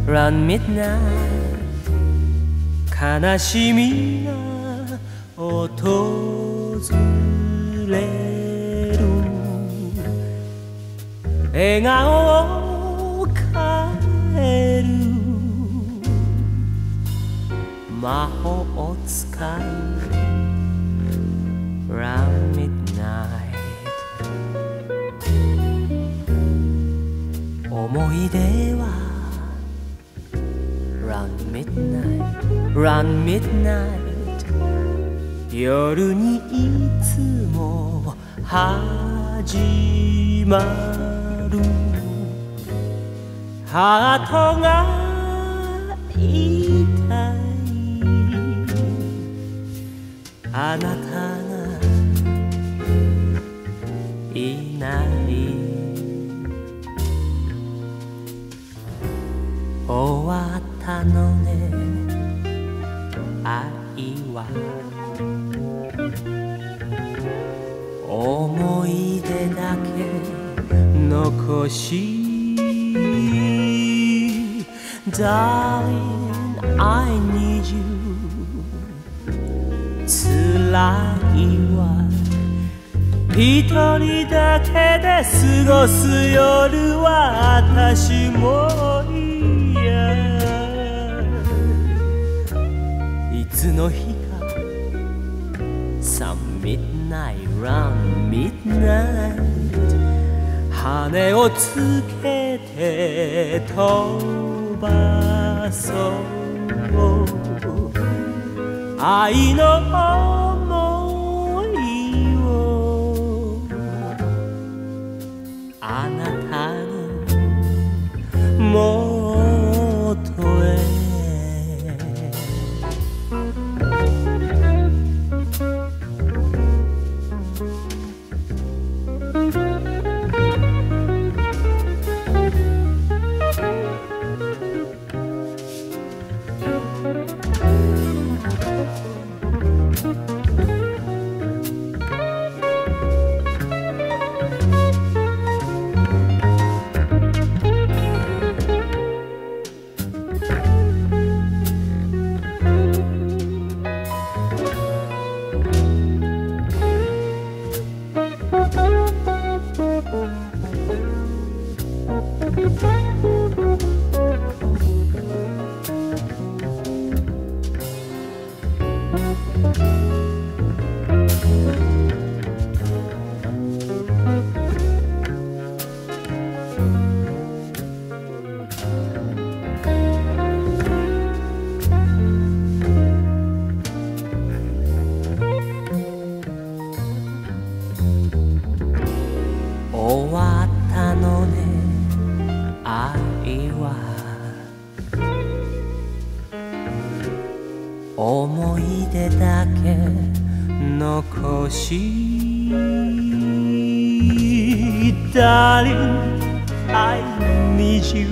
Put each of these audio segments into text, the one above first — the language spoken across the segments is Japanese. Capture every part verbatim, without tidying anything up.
Round midnight 悲しみが訪れる笑顔を変える魔法を使う Round midnight 思い出は Round midnight Round midnight 夜にいつも始まるハートが痛いあなたがいない終わったのね愛は思い出だけ残し Darling, I need you 辛いわ一人だけで過ごす夜は私も嫌いつの日か Some midnight round midnight 羽をつけて飛ばそう愛の想いをあなたのもとへ終わったのね愛は思い出だけ残し Darling, I need you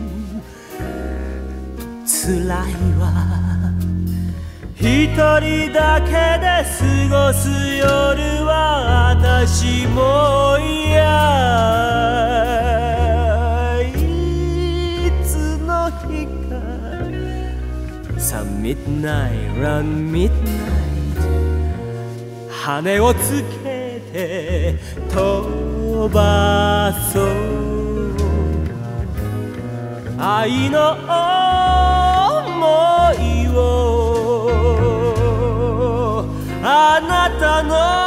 辛いわ一人だけで過ごす夜は私も嫌いつの日か Some midnight, round midnight 羽をつけて飛ばそう愛の想いをあなたの